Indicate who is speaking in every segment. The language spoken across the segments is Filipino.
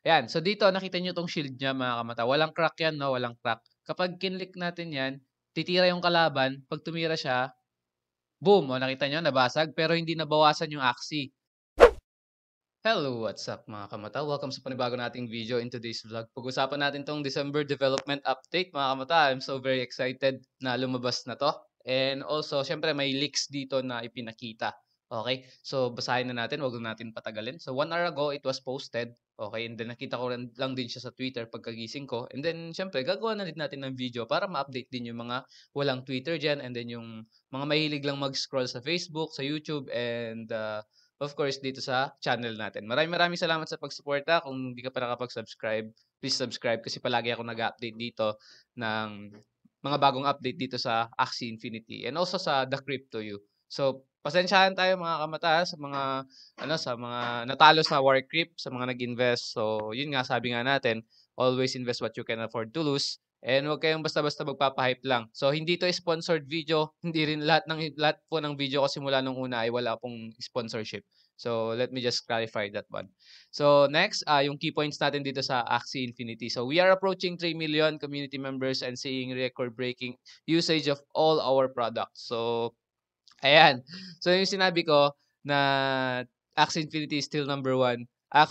Speaker 1: Ayan, so dito nakita niyo 'tong shield niya mga kamata, walang crack 'yan 'no, walang crack. Kapag kinlik natin 'yan, titira yung kalaban, 'pag tumira siya, boom! Oh, nakita niyo nabasag pero hindi nabawasan yung axi. Hello, what's up mga kamata? Welcome sa panibago nating video in today's vlog. Pag-usapan natin 'tong December development update mga kamata. I'm so very excited na lumabas na 'to. And also, siyempre may leaks dito na ipinakita. Okay? So, basahin na natin, 'wag na natin patagalin. So, 1 hour ago it was posted. Okay? And then nakita ko rin lang din siya sa Twitter pagkagising ko. And then siyempre gagawa na din natin ng video para ma-update din yung mga walang Twitter diyan and then yung mga mahilig lang mag-scroll sa Facebook, sa YouTube and of course, dito sa channel natin. Maraming salamat sa pagsuporta. Kung hindi ka pa nakapag-subscribe, please subscribe kasi palagi ako nag-update dito ng mga bagong update dito sa Axie Infinity and also sa The Crypto You. So, pasensyahan tayo mga kamata sa mga sa mga natalo sa War Creep, sa mga nag-invest. So, yun nga sabi nga natin, always invest what you can afford to lose. And huwag kayong basta-basta magpapa-hype lang. So, hindi 'to sponsored video, hindi rin lahat po ng video ko simula nung una ay wala pong sponsorship. So, let me just clarify that one. So, next, yung key points natin dito sa Axie Infinity. So, we are approaching 3 million community members and seeing record-breaking usage of all our products. So, ayan. So, yung sinabi ko na Axie Infinity is still number one.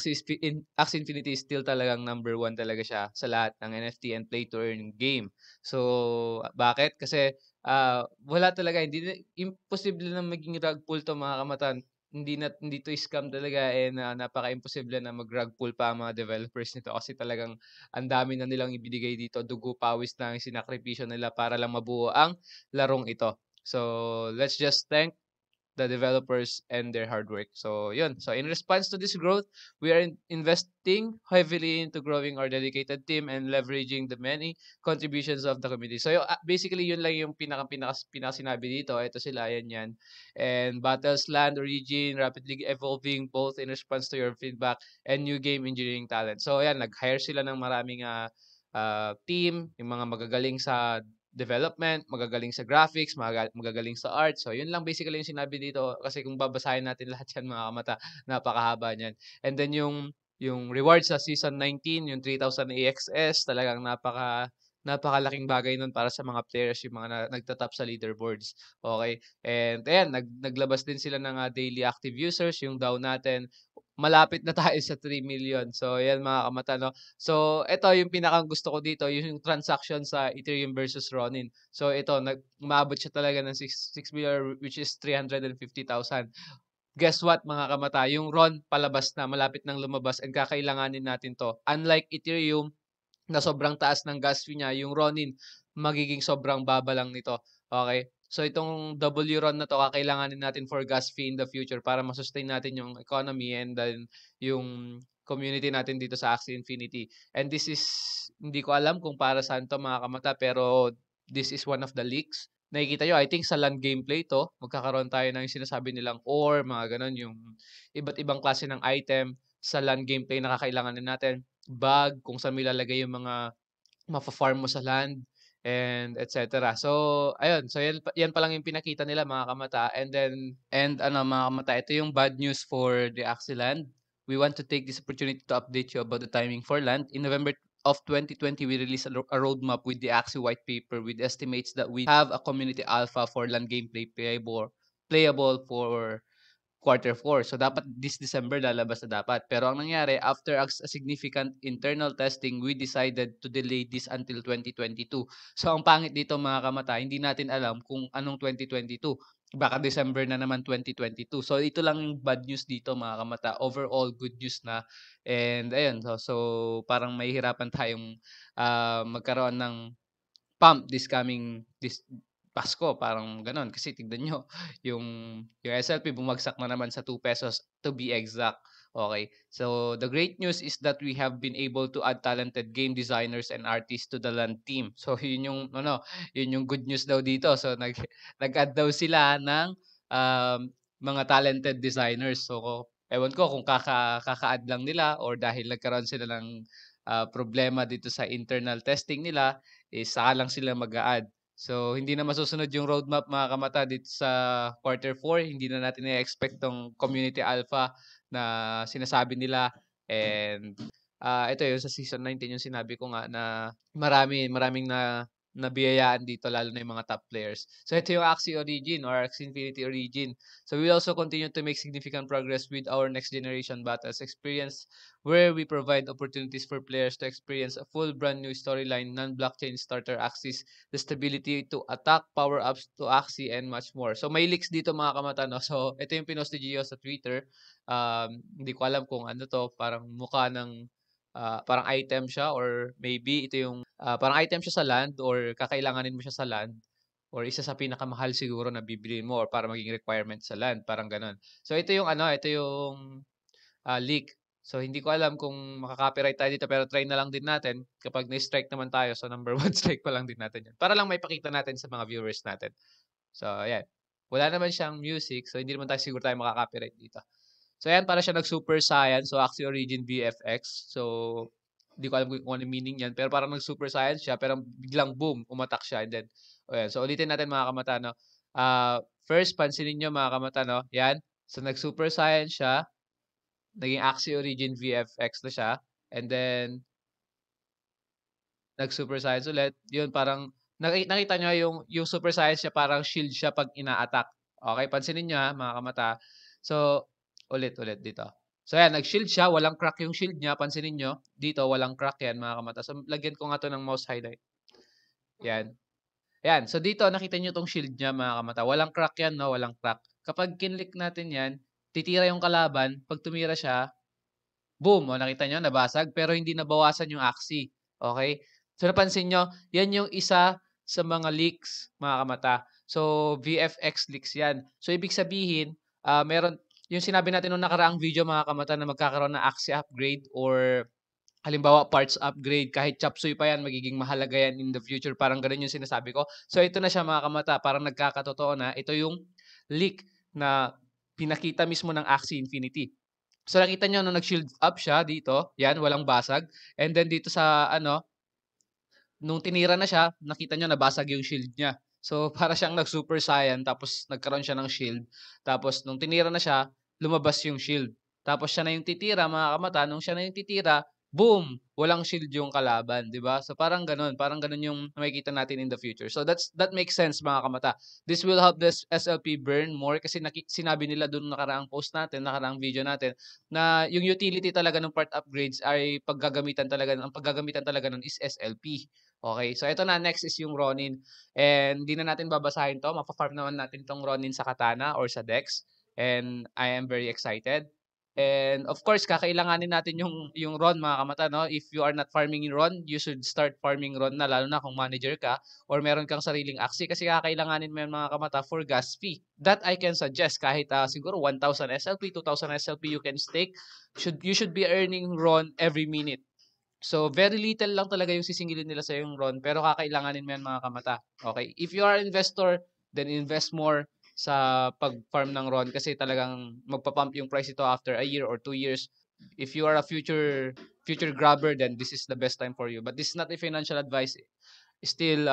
Speaker 1: Axie Infinity is still talagang number one talaga siya sa lahat ng NFT and play to earn game. So, bakit? Kasi wala talaga, imposible na maging rug pull 'to mga kamatan. Hindi 'to scam talaga and napaka-imposible na mag-rug pull pa ang mga developers nito kasi talagang ang dami na nilang ibinigay dito, dugo, pawis na ang sinakripisyo nila para lang mabuo ang larong ito. So, let's just thank the developers and their hard work. So, yun. So, in response to this growth, we are investing heavily into growing our dedicated team and leveraging the many contributions of the community. So, basically, yun lang yung pinaka sinabi dito. Ito sila, yan. And battles, land, origin, rapidly evolving both in response to your feedback and new game engineering talent. So, ayan, nag-hire sila ng maraming team, yung mga magagaling sa development, magagaling sa graphics, magagaling sa art. So, yun lang basically yung sinabi dito kasi kung babasahin natin lahat yan mga kamata, napakahaba niyan. And then yung rewards sa season 19, yung 3,000 AXS, talagang napakalaking bagay nun para sa mga players, yung mga nagtatap sa leaderboards. Okay? And ayan, naglabas din sila ng daily active users, yung DAO natin. Malapit na tayo sa 3 million. So, ayan mga kamata, no? So, ito yung pinakang gusto ko dito, yung transaction sa Ethereum versus Ronin. So, ito, umabot siya talaga ng 6 million which is 350,000. Guess what mga kamata? Yung RON palabas na, malapit nang lumabas and kakailanganin natin to. Unlike Ethereum na sobrang taas ng gas fee niya, yung Ronin magiging sobrang baba lang nito. Okay? So itong WRON na to kakailanganin natin for gas fee in the future para ma-sustain natin yung economy and then yung community natin dito sa Axie Infinity. And this is, hindi ko alam kung para saan to mga kamata, pero this is one of the leaks. Nakikita nyo, I think sa LAN gameplay to, magkakaroon tayo ng sinasabi nilang ore, mga ganun, yung iba't ibang klase ng item sa LAN gameplay na kakailanganin natin. Bag, kung saan mo ilalagay yung mga mafa-farm mo sa land and etc. So, ayun. So, yan pa lang yung pinakita nila mga kamata. And then, mga kamata, ito yung bad news for the Axie Land. We want to take this opportunity to update you about the timing for land. In November of 2020, we released a roadmap with the Axie white paper with estimates that we have a community alpha for land gameplay playable for Quarter 4. So, dapat this December lalabas na dapat. Pero ang nangyari, after a significant internal testing, we decided to delay this until 2022. So, ang pangit dito mga kamata, hindi natin alam kung anong 2022. Baka December na naman 2022. So, ito lang yung bad news dito mga kamata. Overall, good news na. And ayun, so parang mahihirapan tayong magkaroon ng pump this Pasko, parang gano'n. Kasi tignan niyo yung yung SLP bumagsak na naman sa ₱2 to be exact, okay. So, the great news is that we have been able to add talented game designers and artists to the LAN team. So, yun yung good news daw dito. So, nag-add daw sila ng, mga talented designers. So, ewan ko kung kaka-add lang nila or dahil nagkaroon sila ng, problema dito sa internal testing nila, saka lang sila mag-a-add. So, hindi na masusunod yung roadmap mga kamata dito sa Quarter 4. Hindi na natin i-expect tong community alpha na sinasabi nila and Ito yung sa season 19 yung sinabi ko nga na maraming nabiyayaan dito lalo na yung mga top players. So ito yung Axie Origin or Axie Infinity Origin. So we also continue to make significant progress with our next generation battles experience where we provide opportunities for players to experience a full brand new storyline, non-blockchain starter Axies, the stability to attack, power-ups to Axie, and much more. So may leaks dito mga kamata, no? So ito yung pinost ni Gio sa Twitter. Hindi ko alam kung ano to, parang mukha ng parang item siya or maybe ito yung parang item siya sa land or kakailanganin mo siya sa land or isa sa pinakamahal siguro na bibilhin mo or para maging requirement sa land, parang gano'n. So ito yung ano, ito yung leak. So hindi ko alam kung makaka-copyright tayo dito pero try na lang din natin kapag na-strike naman tayo. So number 1 strike pa lang din natin 'yan. Para lang maipakita natin sa mga viewers natin. So ayan. Wala naman siyang music so hindi naman siguro tayo makaka-copyright dito. So ayan, para siya nag-Super Saiyan. So Axie Origin VFX. So hindi ko alam kung ano yung meaning yan. Pero parang nag-Super Saiyan siya. Pero biglang boom, umatak siya. And then, ayan. So ulitin natin mga kamata, no? First, pansinin nyo mga kamata, no? Yan. So nag-Super Saiyan siya. Naging Axie Origin VFX na siya. And then, nag-Super Saiyan ulit. Yun, parang, nakita nyo yung Super Saiyan siya, parang shield siya pag ina-attack. Okay, pansinin nyo ha, mga kamata. So, ulit dito. So, ayan, nag-shield siya. Walang crack yung shield niya. Pansinin nyo. Dito, walang crack yan, mga kamata. So, lagyan ko nga to ng mouse highlight. Yan. Yan. So, dito, nakita nyo tong shield niya, mga kamata. Walang crack yan, no? Walang crack. Kapag kinlik natin yan, titira yung kalaban. Pag tumira siya, boom! O, nakita nyo, nabasag. Pero hindi nabawasan yung axi. Okay? So, napansin nyo, yan yung isa sa mga leaks, mga kamata. So, VFX leaks yan. So, ibig sabihin, meron, yung sinabi natin nung nakaraang video, mga kamata, na magkakaroon ng axi upgrade or halimbawa parts upgrade, kahit chop suey pa yan, magiging mahalaga yan in the future. Parang ganun yung sinasabi ko. So, ito na siya mga kamata. Parang nagkakatotoo na. Ito yung leak na pinakita mismo ng Axie Infinity. So, nakita nyo, nung nag-shield up siya dito, yan, walang basag. And then, dito sa, ano, nung tinira na siya, nakita nyo, nabasag yung shield niya. So, para siyang nag-Super Saiyan, tapos nagkaroon siya ng shield. Tapos, nung tinira na siya, lumabas yung shield. Tapos, siya na yung titira, mga kamata. Nung siya na yung titira, boom! Walang shield yung kalaban, di ba? So, parang ganun. Parang ganun yung makikita natin in the future. So, that makes sense, mga kamata. This will help this SLP burn more kasi sinabi nila dun nakaraang post natin, nakaraang video natin, na yung utility talaga ng part upgrades ay ang paggagamitan talaga nun is SLP. Okay, so ito na, next is yung Ronin. And di na natin babasahin to, mapafarm naman natin tong Ronin sa Katana or sa Dex. And I am very excited. And of course, kakailanganin natin yung Ron, mga kamata, no? If you are not farming Ron, you should start farming Ron na, lalo na kung manager ka or meron kang sariling Axie kasi kakailanganin mo yan, mga kamata, for gas fee. That I can suggest kahit siguro 1,000 SLP, 2,000 SLP you can stake. You should be earning Ron every minute. So, very little lang talaga yung sisingilin nila sa yung RON, pero kakailanganin mo yan, mga kamata. Okay? If you are investor, then invest more sa pag-farm ng RON kasi talagang magpa-pump yung price ito after a year or 2 years. If you are a future grabber, then this is the best time for you. But this is not a financial advice. Still,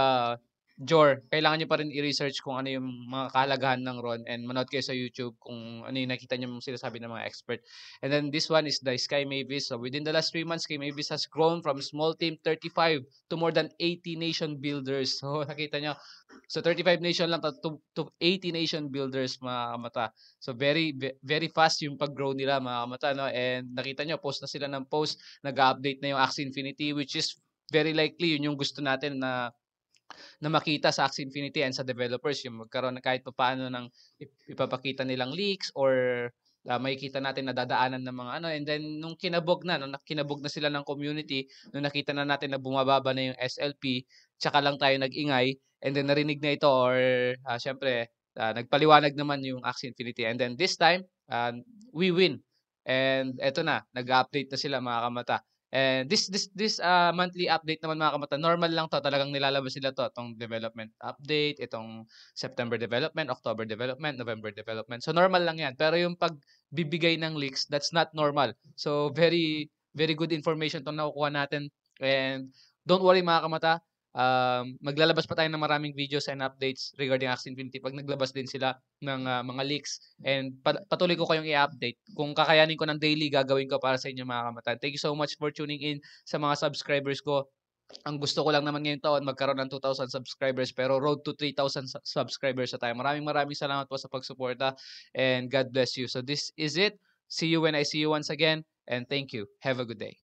Speaker 1: Jor, kailangan nyo pa rin i-research kung ano yung mga kahalagahan ng RON and manood kayo sa YouTube kung ano yung nakita nyo sinasabi ng mga expert. And then this one is the Sky Mavis. So within the last 3 months, Sky Mavis has grown from small team 35 to more than 80 nation builders. So nakita nyo, so 35 nation lang to 80 nation builders, mga kamata. So very fast yung pag-grow nila, mga kamata, no? And nakita nyo, post na sila ng post, nag-update na yung Axie Infinity, which is very likely yun yung gusto natin na makita sa Axie Infinity and sa developers, yung magkaroon na kahit paano ng ipapakita nilang leaks or makikita natin na dadaanan ng mga ano. And then nung kinabog na sila ng community, nung nakita na natin na bumababa na yung SLP, tsaka lang tayo nag-ingay, and then narinig na ito or syempre nagpaliwanag naman yung Axie Infinity, and then this time we win. And eto na, nag-update na sila, mga kamata. And this monthly update naman, mga kamata, normal lang to, talagang nilalabas nila to, itong development update, itong September development, October development, November development. So normal lang yan. Pero yung pagbibigay ng leaks, that's not normal. So very very good information tong nakukuha natin. And don't worry, mga kamata, Maglalabas pa tayo ng maraming videos and updates regarding Axie Infinity pag naglabas din sila ng mga leaks. And patuloy ko kayong i-update. Kung kakayanin ko ng daily, gagawin ko para sa inyo mga kamatan. Thank you so much for tuning in sa mga subscribers ko. Ang gusto ko lang naman ngayong taon magkaroon ng 2,000 subscribers pero road to 3,000 subscribers na tayo. Maraming salamat po sa pagsuporta and God bless you. So this is it. See you when I see you once again and thank you. Have a good day.